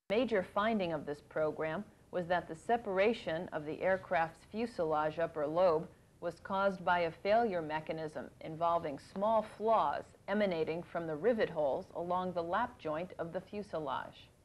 Major finding of this program was that the separation of the aircraft's fuselage upper lobe was caused by a failure mechanism involving small flaws emanating from the rivet holes along the lap joint of the fuselage.